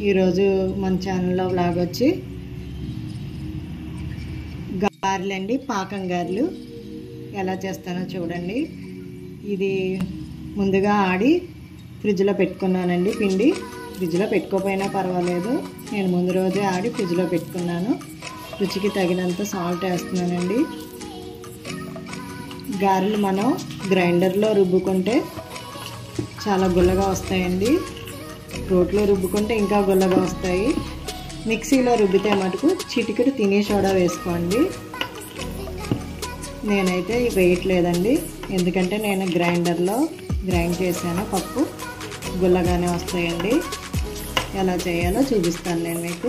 ఈరోజు మన ఛానల్లో వ్లాగ్ వచ్చి గారెలు అండి, పాకం గారెలు ఎలా చేస్తానో చూడండి. ఇది ముందుగా ఆడి ఫ్రిడ్జ్లో పెట్టుకున్నానండి. పిండి ఫ్రిడ్జ్లో పెట్టుకోకపోయినా పర్వాలేదు, నేను ముందు రోజే ఆడి ఫ్రిడ్జ్లో పెట్టుకున్నాను. రుచికి తగినంత సాల్ట్ వేస్తున్నానండి. గారెలు మనం గ్రైండర్లో రుబ్బుకుంటే చాలా గుల్లగా వస్తాయండి. రోట్లో రుబ్బుకుంటే ఇంకా గుల్లగా వస్తాయి. మిక్సీలో రుబ్బితే మటుకు చిటికెడు తినే సోడా వేసుకోండి. నేనైతే వేయట్లేదండి, ఎందుకంటే నేను గ్రైండర్లో గ్రైండ్ చేశాను. పప్పు గుల్లగానే వస్తాయండి. ఎలా చేయాలో చూపిస్తాను నేను మీకు.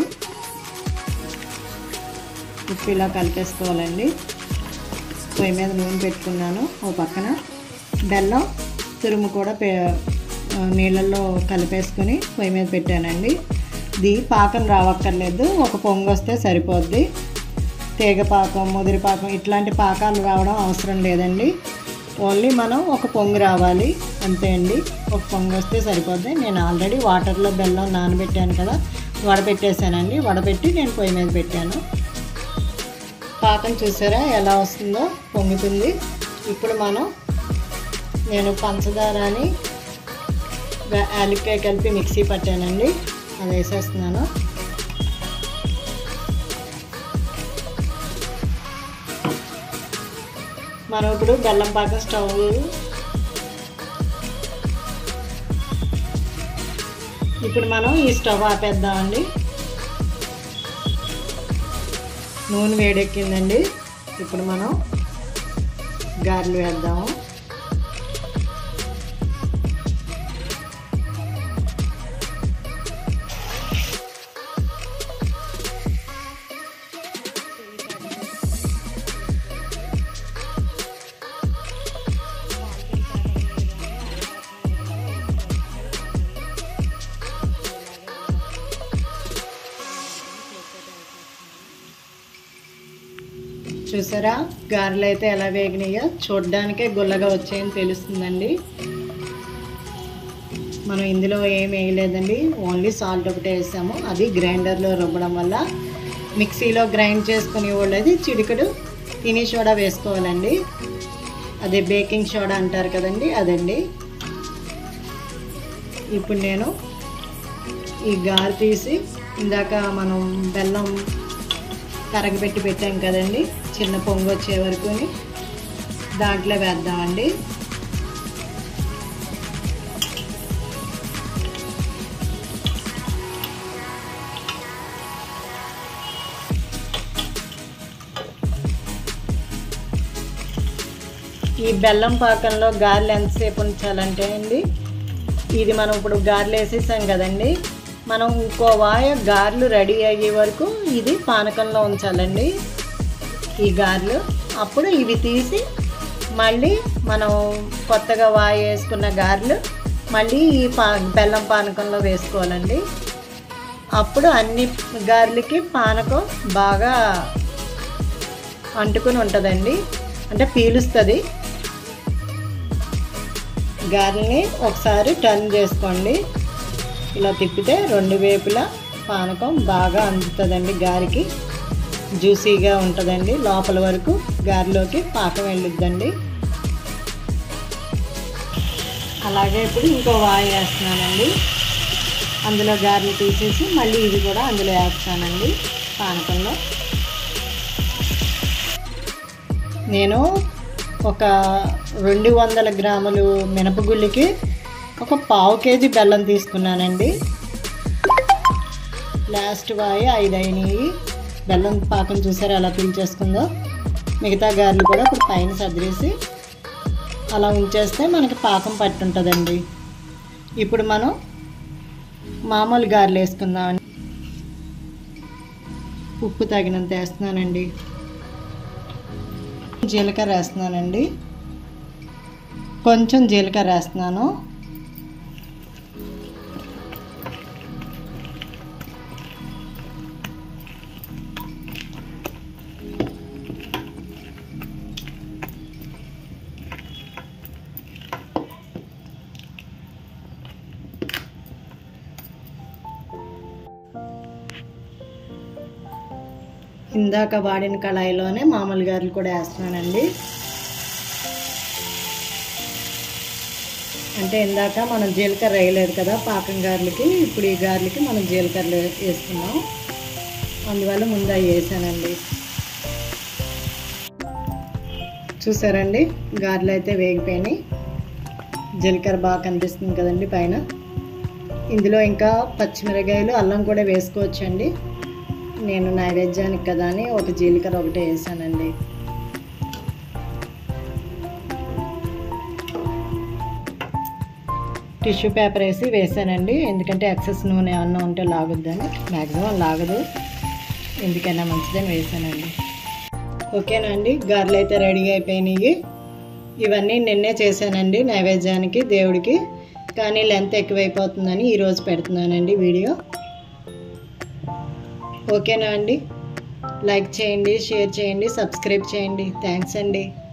ఉప్పు ఇలా కలిపేసుకోవాలండి. పొయ్యి మీద నూనె పెట్టుకున్నాను. ఓ పక్కన బెల్లం తురుము కూడా నీళ్ళల్లో కలిపేసుకొని పొయ్యి మీద పెట్టానండి. ఇది పాకం రావక్కర్లేదు, ఒక పొంగు వస్తే సరిపోద్ది. తీగ పాకం, ముదిరి పాకం ఇట్లాంటి పాకాలు రావడం అవసరం లేదండి. ఓన్లీ మనం ఒక పొంగు రావాలి అంతే అండి. ఒక పొంగు వస్తే సరిపోద్ది. నేను ఆల్రెడీ వాటర్లో బెల్లం నానబెట్టాను కదా, వడపెట్టేసానండి. వడపెట్టి నేను పొయ్యి మీద పెట్టాను. పాకం చూసారా ఎలా వస్తుందో, పొంగుతుంది. ఇప్పుడు నేను పంచదారని యాలక్కాయ కలిపి మిక్సీ పట్టానండి, అది వేసేస్తున్నాను. మనం ఇప్పుడు బెల్లం పాకం స్టవ్ ఈ స్టవ్ ఆపేద్దామండి. నూనె వేడెక్కిందండి. ఇప్పుడు మనం గారెలు వేద్దాము. చూసారా గారెలు అయితే ఎలా వేగినాయో, చూడ్డానికే గుల్లగా వచ్చాయని తెలుస్తుందండి. మనం ఇందులో ఏం వేయలేదండి, ఓన్లీ సాల్ట్ ఒకటే వేసాము. అది గ్రైండర్లో రుబ్బడం వల్ల. మిక్సీలో గ్రైండ్ చేసుకునే వాళ్ళది చిటికెడు తినే సోడా వేసుకోవాలండి. అదే బేకింగ్ సోడా అంటారు కదండి, అదండి. ఇప్పుడు నేను ఈ గారె తీసి ఇందాక మనం బెల్లం కరగబెట్టి పెట్టాం కదండి, చిన్న పొంగు వచ్చే వరకు దాంట్లో వేద్దామండి. ఈ బెల్లం పాకంలో గారెలు ఎంతసేపు ఉంచాలంటే అండి, ఇది మనం ఇప్పుడు గారెలు వేసేసాం కదండి, మనం ఇంకో వాయ గారెలు రెడీ అయ్యే వరకు ఇది పానకంలో ఉంచాలండి ఈ గారెలు. అప్పుడు ఇవి తీసి మళ్ళీ మనం కొత్తగా వాయ వేసుకున్న గారెలు మళ్ళీ ఈ బెల్లం పానకంలో వేసుకోవాలండి. అప్పుడు అన్ని గారెలకి పానకం బాగా అంటుకుని ఉంటుందండి, అంటే పీలుస్తుంది. గారెల్ని ఒకసారి టర్న్ చేసుకోండి. ఇలా తిప్పితే రెండు వైపులా పానకం బాగా అందుతుందండి. గారికి జ్యూసీగా ఉంటుందండి. లోపల వరకు గారెలోకి పాకం వెళ్ళుద్దండి. అలాగే ఇప్పుడు ఇంకో వాయ వేస్తున్నానండి. అందులో గారెలు తీసేసి మళ్ళీ ఇది కూడా అందులో వేస్తానండి పానకంలో. నేను ఒక 200 గ్రాములు మినపగుళ్ళకి ఒక 1/2 కేజీ బెల్లం తీసుకున్నానండి. లాస్ట్ వాయి 5 అయినాయి. బెల్లం పాకం చూసారా ఎలా పీల్చేసుకుందో. మిగతా గారెలు కూడా ఇప్పుడు పైన సదిరేసి అలా ఉంచేస్తే మనకి పాకం పట్టుంటుందండి. ఇప్పుడు మనం మామూలు గారెలు వేసుకుందామండి. ఉప్పు తగినంత వేస్తున్నానండి. జీలకర్ర వేస్తున్నానండి, కొంచెం జీలకర్ర వేస్తున్నాను. ఇందాక వాడిన కళాయిలోనే మామూలు గారెలు కూడా వేస్తున్నానండి. అంటే ఇందాక మనం జీలకర్ర వేయలేదు కదా పాకం గారెలకి, ఇప్పుడు ఈ గారెలకి మనం జీలకర్ర వేసుకున్నాం, అందువల్ల ముందు అవి వేసానండి. చూసారండి గారెలు అయితే వేగిపోయినాయి, జీలకర్ర బాగా కనిపిస్తుంది కదండి పైన. ఇందులో ఇంకా పచ్చిమిరకాయలు అల్లం కూడా వేసుకోవచ్చండి. నేను నైవేద్యానికి కదా అని ఒక జీలకర్ర ఒకటే వేసానండి. టిష్యూ పేపర్ వేసానండి, ఎందుకంటే ఎక్సెస్ నూనె ఏమన్నా ఉంటే లాగొద్దని. మ్యాక్సిమం లాగదు, ఎందుకైనా మంచిదని వేసానండి. ఓకేనా అండి, గారెలు అయితే రెడీ అయిపోయినాయి. ఇవన్నీ నిన్నే చేశానండి నైవేద్యానికి దేవుడికి, కానీ లెంత్ ఎక్కువైపోతుందని ఈరోజు పెడుతున్నానండి వీడియో. ఓకేనా అండి, లైక్ చేయండి, షేర్ చేయండి, సబ్స్క్రైబ్ చేయండి. థ్యాంక్స్ అండి.